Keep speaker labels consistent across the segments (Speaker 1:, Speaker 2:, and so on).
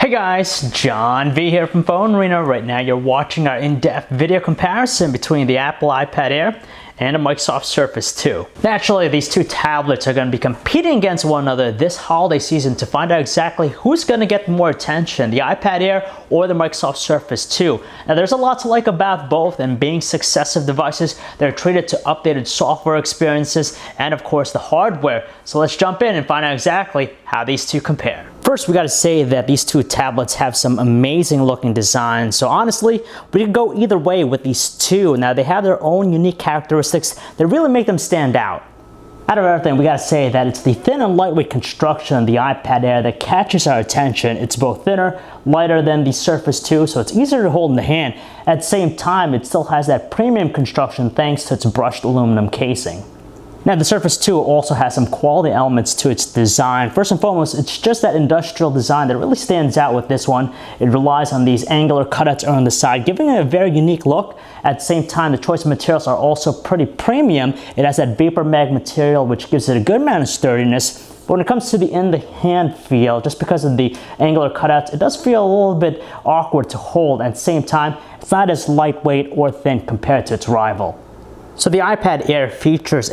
Speaker 1: Hey guys, John V here from Phone Arena. Right now you're watching our in-depth video comparison between the Apple iPad Air and the Microsoft Surface 2. Naturally, these two tablets are going to be competing against one another this holiday season to find out exactly who's going to get more attention, the iPad Air or the Microsoft Surface 2. Now, there's a lot to like about both, and being successive devices, they're treated to updated software experiences and, of course, the hardware. So let's jump in and find out exactly how these two compare. First, we got to say that these two tablets have some amazing looking designs. So honestly, we could go either way with these two. Now, they have their own unique characteristics that really make them stand out. Out of everything, we gotta say that it's the thin and lightweight construction of the iPad Air that catches our attention. It's both thinner, lighter than the Surface 2, so it's easier to hold in the hand. At the same time, it still has that premium construction thanks to its brushed aluminum casing. Now, the Surface 2 also has some quality elements to its design. First and foremost, it's just that industrial design that really stands out with this one. It relies on these angular cutouts on the side, giving it a very unique look. At the same time, the choice of materials are also pretty premium. It has that vapor mag material, which gives it a good amount of sturdiness. But when it comes to the in-the-hand feel, just because of the angular cutouts, it does feel a little bit awkward to hold. At the same time, it's not as lightweight or thin compared to its rival. So the iPad Air features a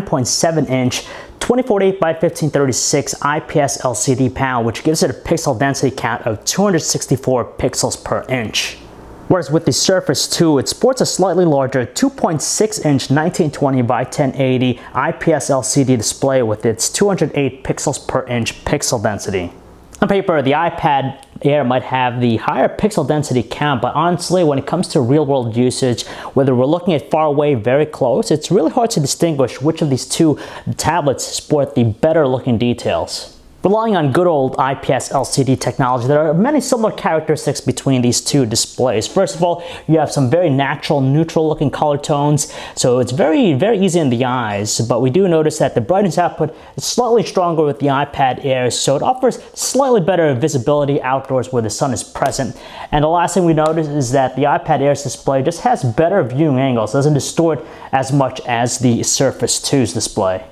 Speaker 1: 9.7-inch 2048 by 1536 IPS LCD panel, which gives it a pixel density count of 264 pixels per inch. Whereas with the Surface 2, it sports a slightly larger 2.6-inch 1920 by 1080 IPS LCD display with its 208 pixels per inch pixel density. On paper, the iPad Air might have the higher pixel density count, but honestly, when it comes to real-world usage, whether we're looking at far away, very close, it's really hard to distinguish which of these two tablets sport the better-looking details. Relying on good old IPS LCD technology, there are many similar characteristics between these two displays. First of all, you have some very natural, neutral-looking color tones, so it's very easy in the eyes. But we do notice that the brightness output is slightly stronger with the iPad Air, so it offers slightly better visibility outdoors where the sun is present. And the last thing we notice is that the iPad Air's display just has better viewing angles, doesn't distort as much as the Surface 2's display.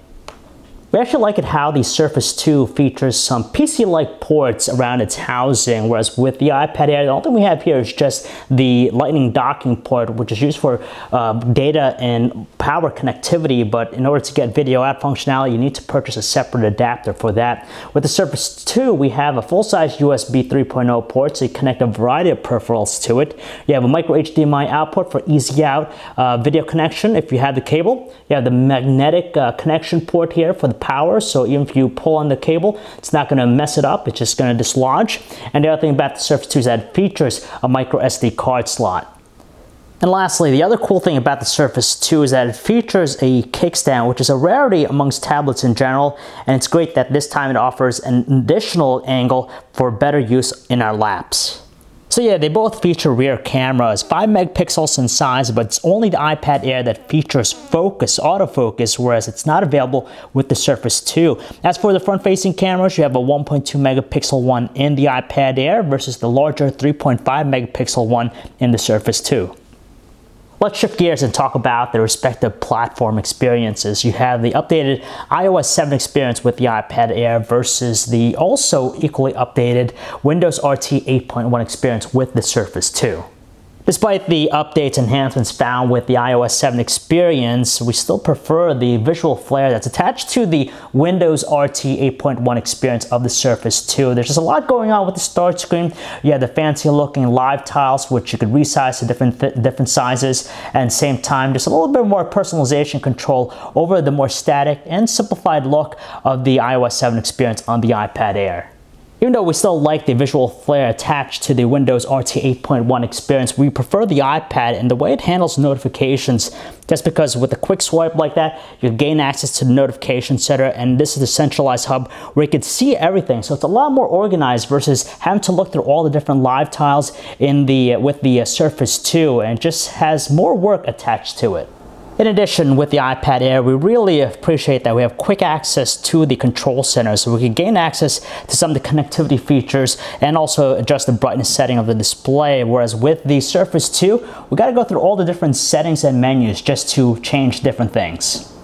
Speaker 1: We actually like it how the Surface 2 features some PC-like ports around its housing, whereas with the iPad Air, the only thing we have here is just the Lightning docking port, which is used for data and power connectivity, but in order to get video out functionality, you need to purchase a separate adapter for that. With the Surface 2, we have a full-size USB 3.0 port, so you connect a variety of peripherals to it. You have a micro HDMI output for easy out video connection if you have the cable. You have the magnetic connection port here for the power, so even if you pull on the cable, it's not going to mess it up, it's just going to dislodge. And the other thing about the Surface 2 is that it features a micro SD card slot. And lastly, the other cool thing about the Surface 2 is that it features a kickstand, which is a rarity amongst tablets in general, and it's great that this time it offers an additional angle for better use in our laps. So yeah, they both feature rear cameras, 5 megapixels in size, but it's only the iPad Air that features focus, autofocus, whereas it's not available with the Surface 2. As for the front-facing cameras, you have a 1.2 megapixel one in the iPad Air versus the larger 3.5 megapixel one in the Surface 2. Let's shift gears and talk about the respective platform experiences. You have the updated iOS 7 experience with the iPad Air versus the also equally updated Windows RT 8.1 experience with the Surface 2. Despite the updates and enhancements found with the iOS 7 experience, we still prefer the visual flair that's attached to the Windows RT 8.1 experience of the Surface 2. There's just a lot going on with the start screen. You have the fancy looking live tiles, which you could resize to different sizes, and same time, just a little bit more personalization control over the more static and simplified look of the iOS 7 experience on the iPad Air. Even though we still like the visual flair attached to the Windows RT 8.1 experience, we prefer the iPad and the way it handles notifications, just because with a quick swipe like that, you gain access to the notification center, and this is the centralized hub where you can see everything. So it's a lot more organized versus having to look through all the different live tiles with the Surface 2, and it just has more work attached to it. In addition, with the iPad Air, we really appreciate that we have quick access to the control center, so we can gain access to some of the connectivity features and also adjust the brightness setting of the display, whereas with the Surface 2, we got to go through all the different settings and menus just to change different things.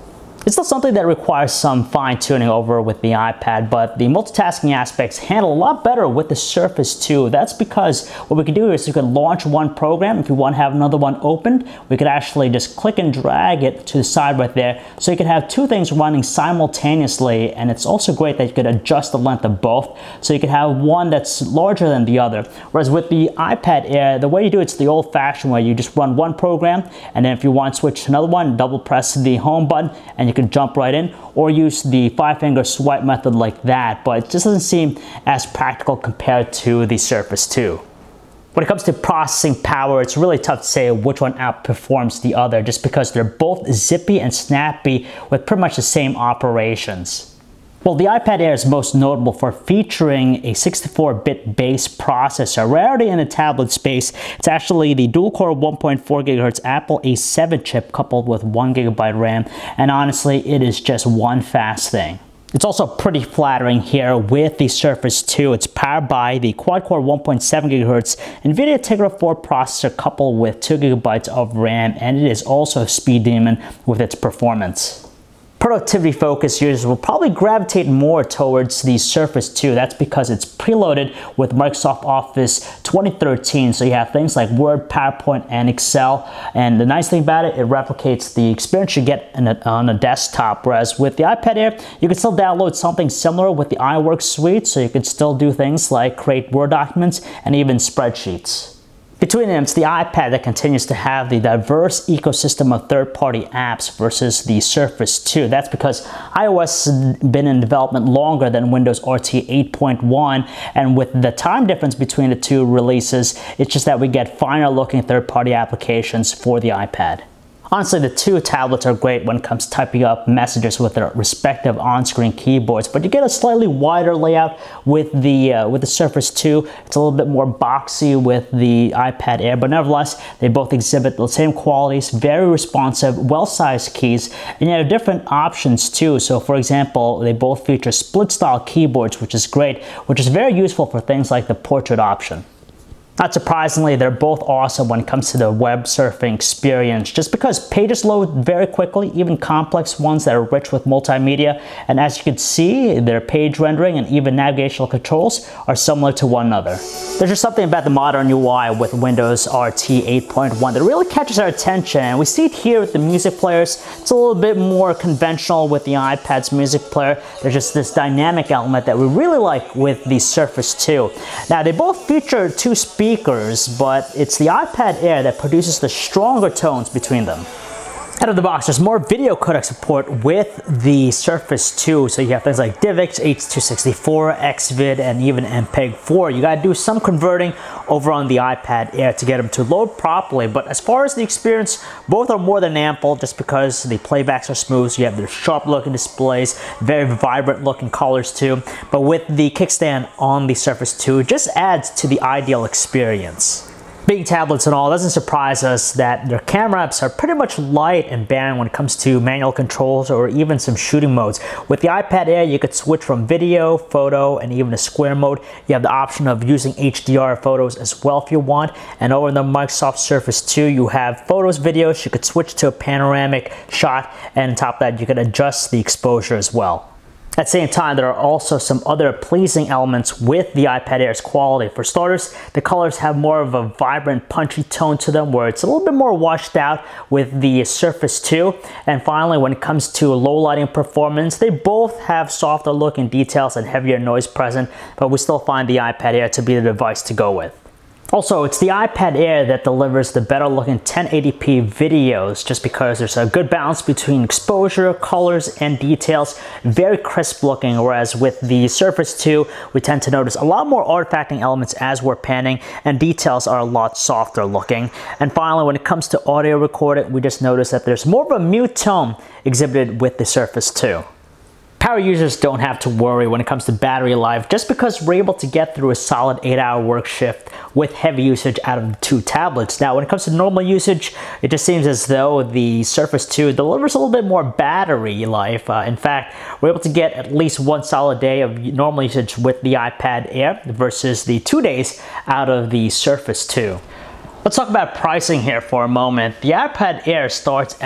Speaker 1: It's still something that requires some fine-tuning over with the iPad, but the multitasking aspects handle a lot better with the Surface 2. That's because what we can do is you can launch one program. If you want to have another one opened, we could actually just click and drag it to the side right there. So you can have two things running simultaneously, and it's also great that you could adjust the length of both. So you could have one that's larger than the other. Whereas with the iPad Air, the way you do it's the old-fashioned way. You just run one program, and then if you want to switch to another one, double press the home button, and you can jump right in, or use the 5-finger swipe method like that, but it just doesn't seem as practical compared to the Surface 2. When it comes to processing power, it's really tough to say which one outperforms the other just because they're both zippy and snappy with pretty much the same operations. Well, the iPad Air is most notable for featuring a 64-bit base processor. Rarity in the tablet space, it's actually the dual-core 1.4 GHz Apple A7 chip coupled with 1 GB RAM, and honestly, it is just one fast thing. It's also pretty flattering here with the Surface 2. It's powered by the quad-core 1.7 GHz NVIDIA Tegra 4 processor coupled with 2 GB of RAM, and it is also a speed demon with its performance. Productivity-focused users will probably gravitate more towards the Surface 2. That's because it's preloaded with Microsoft Office 2013, so you have things like Word, PowerPoint, and Excel. And the nice thing about it, it replicates the experience you get on a desktop, whereas with the iPad Air, you can still download something similar with the iWork suite, so you can still do things like create Word documents and even spreadsheets. Between them, it's the iPad that continues to have the diverse ecosystem of third-party apps versus the Surface 2. That's because iOS has been in development longer than Windows RT 8.1, and with the time difference between the two releases, it's just that we get finer-looking third-party applications for the iPad. Honestly, the two tablets are great when it comes to typing up messages with their respective on-screen keyboards, but you get a slightly wider layout with the Surface 2. It's a little bit more boxy with the iPad Air, but nevertheless, they both exhibit the same qualities, very responsive, well-sized keys, and you have different options too. So for example, they both feature split-style keyboards, which is great, which is very useful for things like the portrait option. Not surprisingly, they're both awesome when it comes to the web surfing experience, just because pages load very quickly, even complex ones that are rich with multimedia, and as you can see, their page rendering and even navigational controls are similar to one another. There's just something about the modern UI with Windows RT 8.1 that really catches our attention, and we see it here with the music players. It's a little bit more conventional with the iPad's music player. There's just this dynamic element that we really like with the Surface 2. Now, they both feature two speakers, but it's the iPad Air that produces the stronger tones between them. Out of the box, there's more video codec support with the Surface 2, so you have things like DivX, H.264, Xvid, and even MPEG-4. You gotta do some converting over on the iPad Air to get them to load properly, but as far as the experience, both are more than ample just because the playbacks are smooth, so you have their sharp looking displays, very vibrant looking colors too, but with the kickstand on the Surface 2, it just adds to the ideal experience. Being tablets and all, it doesn't surprise us that their camera apps are pretty much light and barren when it comes to manual controls or even some shooting modes. With the iPad Air, you could switch from video, photo, and even a square mode. You have the option of using HDR photos as well if you want. And over in the Microsoft Surface 2, you have photos, videos. You could switch to a panoramic shot, and on top of that, you could adjust the exposure as well. At the same time, there are also some other pleasing elements with the iPad Air's quality. For starters, the colors have more of a vibrant, punchy tone to them, where it's a little bit more washed out with the Surface 2. And finally, when it comes to low lighting performance, they both have softer looking details and heavier noise present, but we still find the iPad Air to be the device to go with. Also, it's the iPad Air that delivers the better looking 1080p videos just because there's a good balance between exposure, colors, and details. Very crisp looking, whereas with the Surface 2, we tend to notice a lot more artifacting elements as we're panning, and details are a lot softer looking. And finally, when it comes to audio recording, we just notice that there's more of a mute tone exhibited with the Surface 2. Power users don't have to worry when it comes to battery life just because we're able to get through a solid 8-hour work shift with heavy usage out of the two tablets. Now, when it comes to normal usage, it just seems as though the Surface 2 delivers a little bit more battery life. In fact, we're able to get at least one solid day of normal usage with the iPad Air versus the 2 days out of the Surface 2. Let's talk about pricing here for a moment. The iPad Air starts at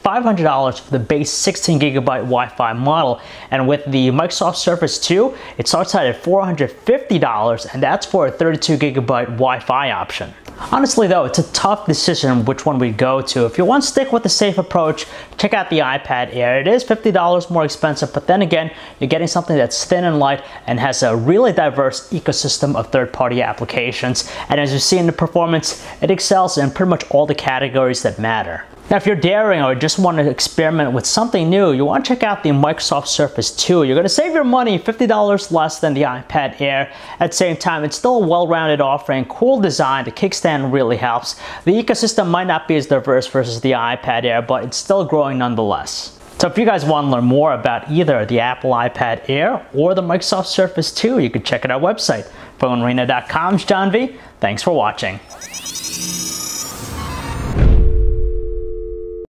Speaker 1: $500 for the base 16GB Wi-Fi model, and with the Microsoft Surface 2, it starts out at $450, and that's for a 32GB Wi-Fi option. Honestly though, it's a tough decision which one we'd go to. If you want to stick with the safe approach, check out the iPad Air. It is $50 more expensive, but then again, you're getting something that's thin and light and has a really diverse ecosystem of third-party applications. And as you see in the performance, it excels in pretty much all the categories that matter. Now, if you're daring or just want to experiment with something new, you want to check out the Microsoft Surface 2. You're going to save your money, $50 less than the iPad Air. At the same time, it's still a well-rounded offering, cool design. The kickstand really helps. The ecosystem might not be as diverse versus the iPad Air, but it's still growing nonetheless. So if you guys want to learn more about either the Apple iPad Air or the Microsoft Surface 2, you can check out our website, PhoneArena.com. John V. Thanks for watching.